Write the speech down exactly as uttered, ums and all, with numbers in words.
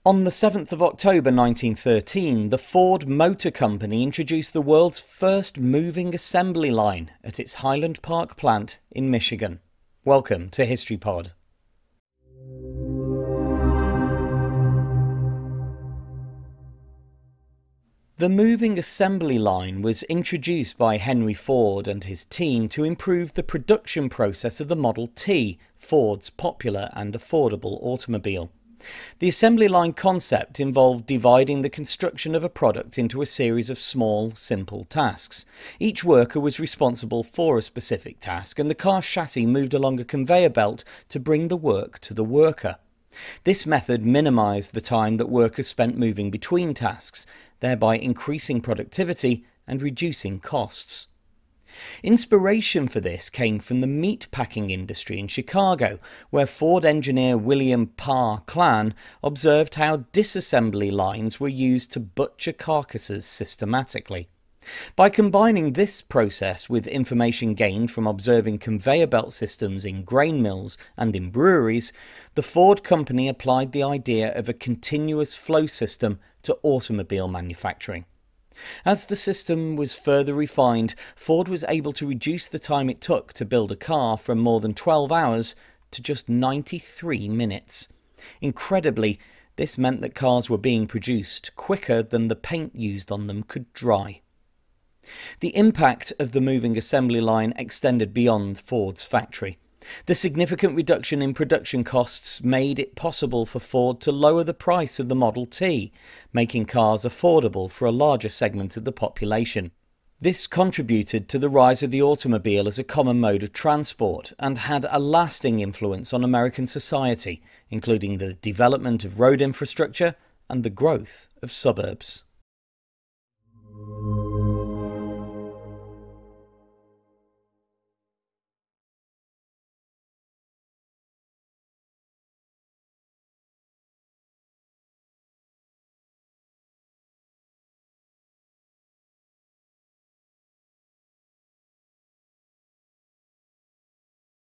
On the seventh of October nineteen thirteen, the Ford Motor Company introduced the world's first moving assembly line at its Highland Park plant in Michigan. Welcome to History Pod. The moving assembly line was introduced by Henry Ford and his team to improve the production process of the Model T, Ford's popular and affordable automobile. The assembly line concept involved dividing the construction of a product into a series of small, simple tasks. Each worker was responsible for a specific task, and the car chassis moved along a conveyor belt to bring the work to the worker. This method minimised the time that workers spent moving between tasks, thereby increasing productivity and reducing costs. Inspiration for this came from the meatpacking industry in Chicago, where Ford engineer William Parr Klann observed how disassembly lines were used to butcher carcasses systematically. By combining this process with information gained from observing conveyor belt systems in grain mills and in breweries, the Ford company applied the idea of a continuous flow system to automobile manufacturing. As the system was further refined, Ford was able to reduce the time it took to build a car from more than twelve hours to just ninety-three minutes. Incredibly, this meant that cars were being produced quicker than the paint used on them could dry. The impact of the moving assembly line extended beyond Ford's factory. The significant reduction in production costs made it possible for Ford to lower the price of the Model T, making cars affordable for a larger segment of the population. This contributed to the rise of the automobile as a common mode of transport and had a lasting influence on American society, including the development of road infrastructure and the growth of suburbs.